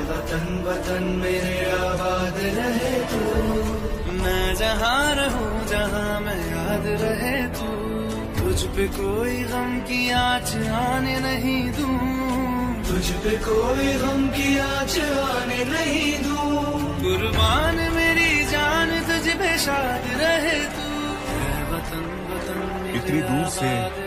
वतन वतन मेरे आबाद रहे तू। मैं जहाँ रहूं जहाँ मैं याद रहे तू। तुझ पे कोई गम की आँच आने नहीं दूं। तुझ पे कोई गम की आँच आने नहीं दूं। कुर्बान मेरी जान तुझ पे शाद रहे तू। वतन वतन इतनी दूर से